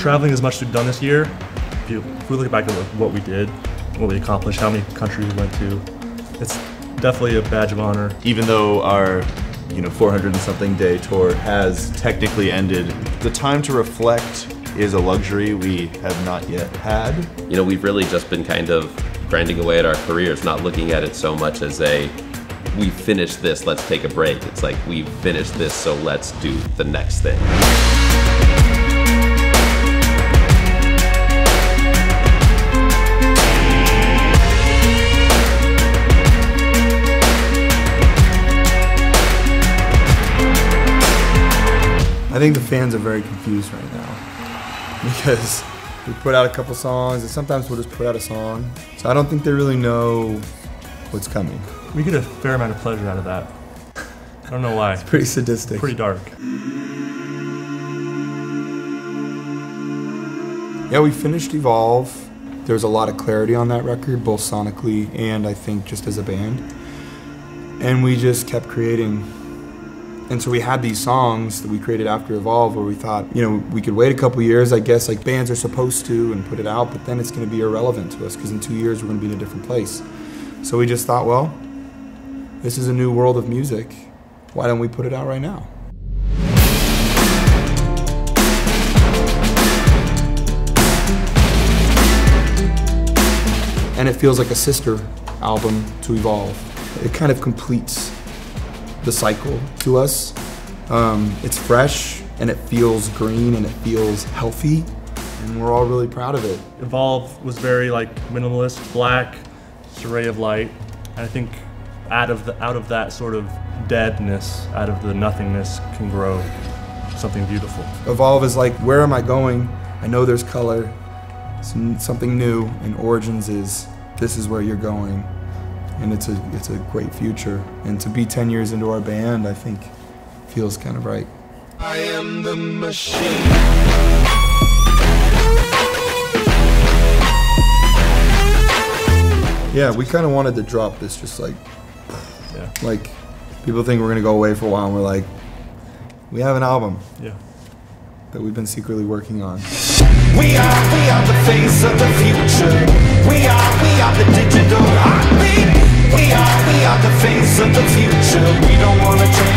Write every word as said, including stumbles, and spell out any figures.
traveling as much as we've done this year, if, you, if we look back at what we did, what we accomplished, how many countries we went to, it's definitely a badge of honor. Even though our you know, four hundred and something day tour has technically ended, the time to reflect is a luxury we have not yet had. You know, we've really just been kind of grinding away at our careers, not looking at it so much as a, we finished this, let's take a break. It's like, we finished this, so let's do the next thing. I think the fans are very confused right now because we put out a couple songs and sometimes we'll just put out a song. So I don't think they really know what's coming. We get a fair amount of pleasure out of that. I don't know why. It's pretty sadistic. Pretty dark. Yeah, we finished Evolve. There was a lot of clarity on that record, both sonically and I think just as a band. And we just kept creating. And so we had these songs that we created after Evolve where we thought, you know, we could wait a couple years, I guess, like bands are supposed to, and put it out, but then it's going to be irrelevant to us because in two years we're going to be in a different place. So we just thought, well, this is a new world of music. Why don't we put it out right now? And it feels like a sister album to Evolve. It kind of completes the cycle to us. Um, it's fresh and it feels green and it feels healthy and we're all really proud of it. Evolve was very like minimalist, black, just a ray of light. And I think out of the out of that sort of deadness, out of the nothingness can grow something beautiful. Evolve is like, where am I going? I know there's color, some, something new, and Origins is, this is where you're going. And it's a, it's a great future. And to be ten years into our band, I think feels kind of right. I am the machine. Yeah, we kind of wanted to drop this just like, yeah. like people think we're gonna go away for a while and we're like, we have an album yeah. that we've been secretly working on. We are, we are the face of the future. We are, we are the digital heartbeat. We are, we are the face of the future. We don't wanna change.